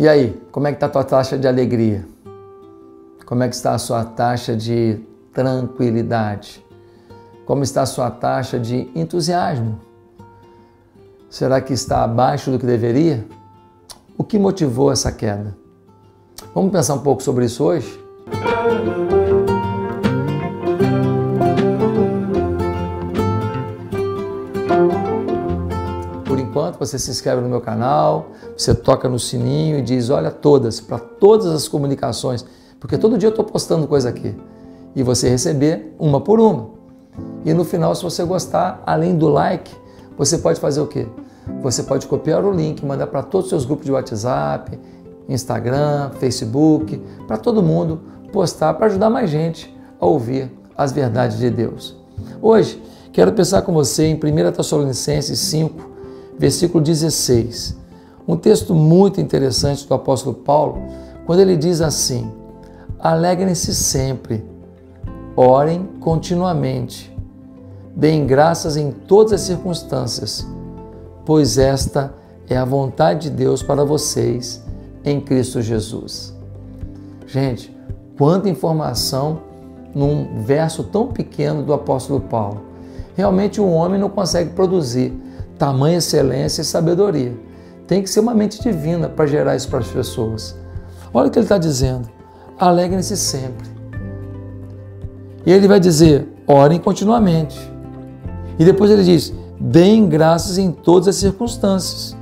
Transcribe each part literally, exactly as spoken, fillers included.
E aí, como é que está a tua taxa de alegria? Como é que está a sua taxa de tranquilidade? Como está a sua taxa de entusiasmo? Será que está abaixo do que deveria? O que motivou essa queda? Vamos pensar um pouco sobre isso hoje? Por enquanto, você se inscreve no meu canal, você toca no sininho e diz, olha todas, para todas as comunicações, porque todo dia eu estou postando coisa aqui, e você receber uma por uma. E no final, se você gostar, além do like, você pode fazer o quê? Você pode copiar o link, mandar para todos os seus grupos de WhatsApp, Instagram, Facebook, para todo mundo postar, para ajudar mais gente a ouvir as verdades de Deus. Hoje, quero pensar com você em primeira Tessalonicenses cinco, versículo dezesseis, um texto muito interessante do apóstolo Paulo, quando ele diz assim, alegrem-se sempre, orem continuamente, deem graças em todas as circunstâncias, pois esta é a vontade de Deus para vocês em Cristo Jesus. Gente, quanta informação num verso tão pequeno do apóstolo Paulo. Realmente o homem não consegue produzir tamanha excelência e sabedoria. Tem que ser uma mente divina para gerar isso para as pessoas. Olha o que ele está dizendo. Alegrem-se sempre. E ele vai dizer, orem continuamente. E depois ele diz, deem graças em todas as circunstâncias.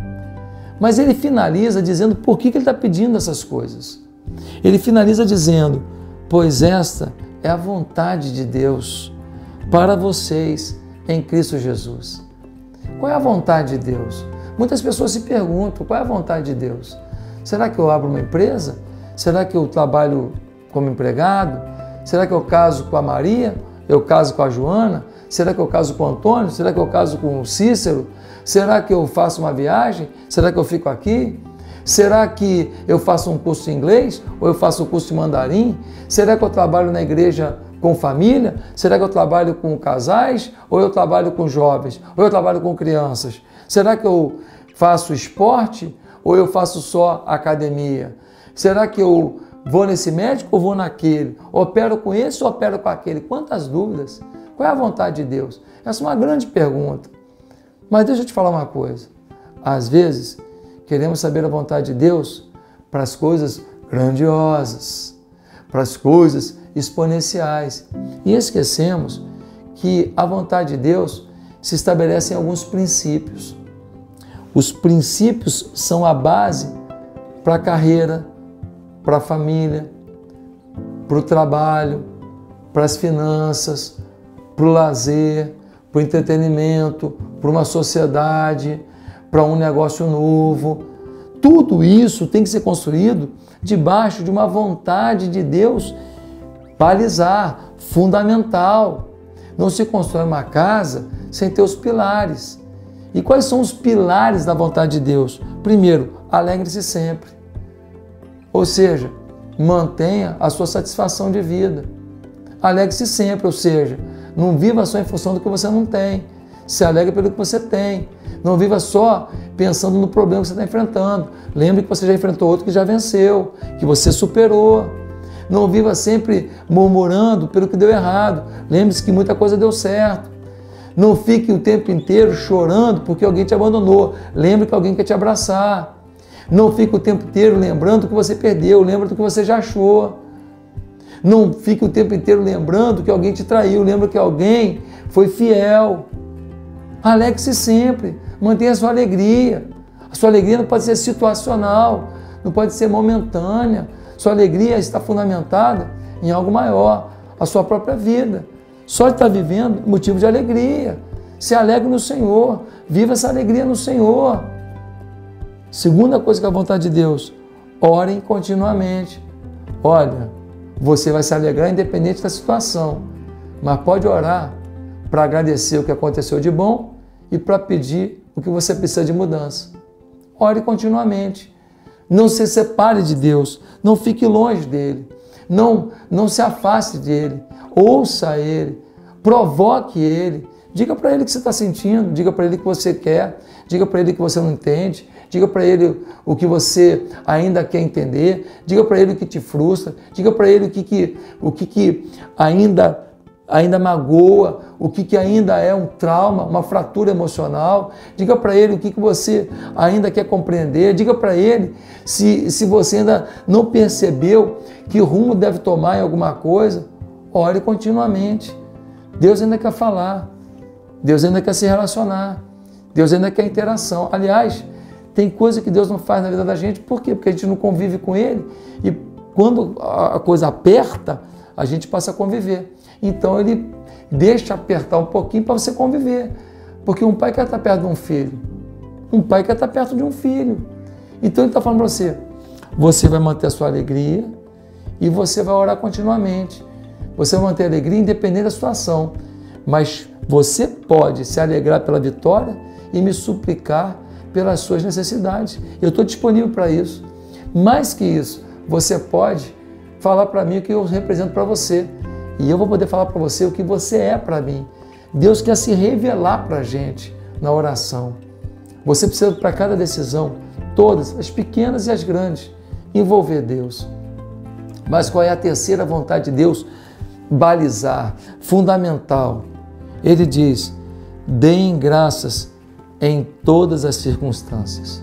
Mas ele finaliza dizendo por que ele está pedindo essas coisas. Ele finaliza dizendo, pois esta é a vontade de Deus para vocês em Cristo Jesus. Qual é a vontade de Deus? Muitas pessoas se perguntam, qual é a vontade de Deus? Será que eu abro uma empresa? Será que eu trabalho como empregado? Será que eu caso com a Maria? Eu caso com a Joana? Será que eu caso com o Antônio? Será que eu caso com o Cícero? Será que eu faço uma viagem? Será que eu fico aqui? Será que eu faço um curso de inglês? Ou eu faço um curso de mandarim? Será que eu trabalho na igreja com família? Será que eu trabalho com casais? Ou eu trabalho com jovens? Ou eu trabalho com crianças? Será que eu faço esporte? Ou eu faço só academia? Será que eu vou nesse médico ou vou naquele? Opero com esse ou opero com aquele? Quantas dúvidas? Qual é a vontade de Deus? Essa é uma grande pergunta. Mas deixa eu te falar uma coisa. Às vezes, queremos saber a vontade de Deus para as coisas grandiosas, para as coisas exponenciais. E esquecemos que a vontade de Deus se estabelece em alguns princípios. Os princípios são a base para a carreira, para a família, para o trabalho, para as finanças, para o lazer, para o entretenimento, para uma sociedade, para um negócio novo. Tudo isso tem que ser construído debaixo de uma vontade de Deus balizar, fundamental. Não se constrói uma casa sem ter os pilares. E quais são os pilares da vontade de Deus? Primeiro, alegre-se sempre. Ou seja, mantenha a sua satisfação de vida. Alegre-se sempre, ou seja, não viva só em função do que você não tem. Se alegre pelo que você tem. Não viva só pensando no problema que você está enfrentando. Lembre que você já enfrentou outro que já venceu, que você superou. Não viva sempre murmurando pelo que deu errado. Lembre-se que muita coisa deu certo. Não fique o tempo inteiro chorando porque alguém te abandonou. Lembre que alguém quer te abraçar. Não fique o tempo inteiro lembrando do que você perdeu. Lembra do que você já achou. Não fique o tempo inteiro lembrando que alguém te traiu. Lembra que alguém foi fiel. Alegre-se sempre. Mantenha a sua alegria. A sua alegria não pode ser situacional. Não pode ser momentânea. Sua alegria está fundamentada em algo maior. A sua própria vida. Só de estar vivendo é motivo de alegria. Se alegre no Senhor. Viva essa alegria no Senhor. Segunda coisa que é a vontade de Deus. Orem continuamente. Olha, você vai se alegrar independente da situação. Mas pode orar para agradecer o que aconteceu de bom e para pedir o que você precisa de mudança. Ore continuamente. Não se separe de Deus. Não fique longe dele. Não, não se afaste dele. Ouça ele. Provoque ele. Diga para ele o que você está sentindo, diga para ele o que você quer, diga para ele o que você não entende, diga para ele o que você ainda quer entender, diga para ele o que te frustra, diga para ele o que, que, o que, que ainda, ainda magoa, o que, que ainda é um trauma, uma fratura emocional, diga para ele o que, que você ainda quer compreender, diga para ele se, se você ainda não percebeu que rumo deve tomar em alguma coisa, ore continuamente. Deus ainda quer falar. Deus ainda quer se relacionar, Deus ainda quer interação. Aliás, tem coisa que Deus não faz na vida da gente, por quê? Porque a gente não convive com Ele e quando a coisa aperta, a gente passa a conviver. Então Ele deixa apertar um pouquinho para você conviver, porque um pai quer estar perto de um filho, um pai quer estar perto de um filho. Então Ele está falando para você, você vai manter a sua alegria e você vai orar continuamente. Você vai manter a alegria independente da situação, mas você pode se alegrar pela vitória e me suplicar pelas suas necessidades. Eu estou disponível para isso. Mais que isso, você pode falar para mim o que eu represento para você. E eu vou poder falar para você o que você é para mim. Deus quer se revelar para a gente na oração. Você precisa, para cada decisão, todas, as pequenas e as grandes, envolver Deus. Mas qual é a terceira vontade de Deus? Balizar, fundamental. Ele diz, deem graças em todas as circunstâncias.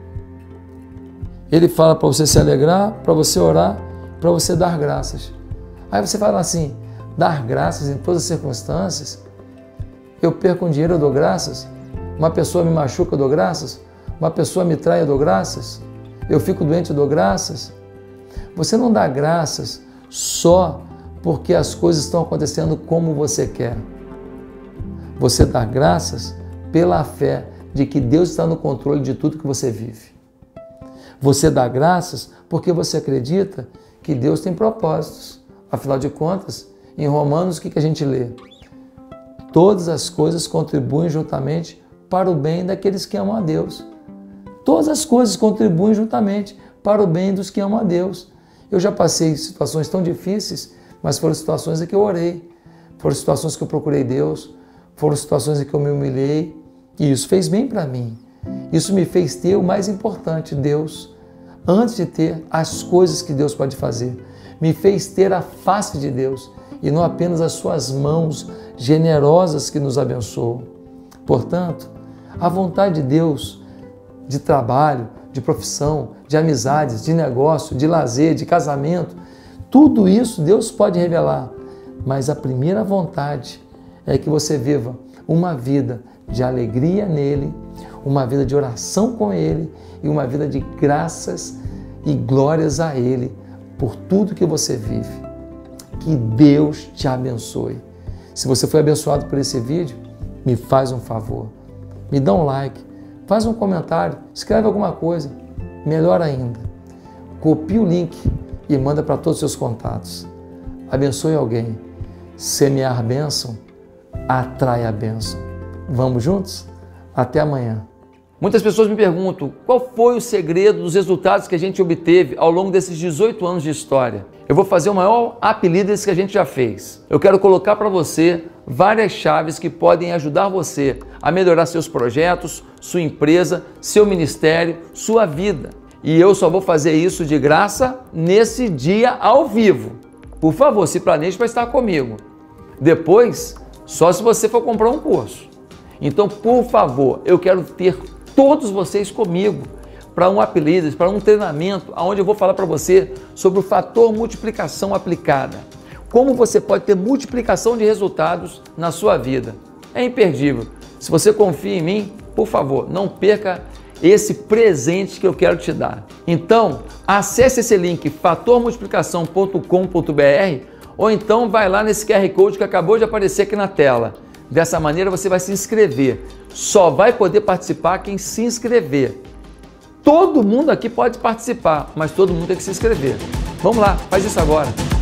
Ele fala para você se alegrar, para você orar, para você dar graças. Aí você fala assim, dar graças em todas as circunstâncias? Eu perco um dinheiro, eu dou graças? Uma pessoa me machuca, eu dou graças? Uma pessoa me trai, eu dou graças? Eu fico doente, eu dou graças? Você não dá graças só porque as coisas estão acontecendo como você quer. Você dá graças pela fé de que Deus está no controle de tudo que você vive. Você dá graças porque você acredita que Deus tem propósitos. Afinal de contas, em Romanos, o que a gente lê? Todas as coisas contribuem juntamente para o bem daqueles que amam a Deus. Todas as coisas contribuem juntamente para o bem dos que amam a Deus. Eu já passei situações tão difíceis, mas foram situações em que eu orei, foram situações que eu procurei Deus, foram situações em que eu me humilhei, e isso fez bem para mim. Isso me fez ter o mais importante, Deus, antes de ter as coisas que Deus pode fazer. Me fez ter a face de Deus, e não apenas as suas mãos generosas que nos abençoam. Portanto, a vontade de Deus de trabalho, de profissão, de amizades, de negócio, de lazer, de casamento, tudo isso Deus pode revelar, mas a primeira vontade é que você viva uma vida de alegria nele, uma vida de oração com ele e uma vida de graças e glórias a ele por tudo que você vive. Que Deus te abençoe. Se você foi abençoado por esse vídeo, me faz um favor, me dá um like, faz um comentário, escreve alguma coisa, melhor ainda, copia o link e manda para todos os seus contatos. Abençoe alguém. Semear bênção atrai a bênção. Vamos juntos? Até amanhã. Muitas pessoas me perguntam qual foi o segredo dos resultados que a gente obteve ao longo desses dezoito anos de história. Eu vou fazer o maior apelido que a gente já fez. Eu quero colocar para você várias chaves que podem ajudar você a melhorar seus projetos, sua empresa, seu ministério, sua vida. E eu só vou fazer isso de graça nesse dia ao vivo. Por favor, se planeje para estar comigo. Depois, só se você for comprar um curso. Então, por favor, eu quero ter todos vocês comigo para um apelido, para um treinamento, onde eu vou falar para você sobre o fator multiplicação aplicada. Como você pode ter multiplicação de resultados na sua vida. É imperdível. Se você confia em mim, por favor, não perca esse presente que eu quero te dar. Então, acesse esse link fator multiplicação ponto com ponto br ou então vai lá nesse Q R Code que acabou de aparecer aqui na tela. Dessa maneira você vai se inscrever. Só vai poder participar quem se inscrever. Todo mundo aqui pode participar, mas todo mundo tem que se inscrever. Vamos lá, faz isso agora.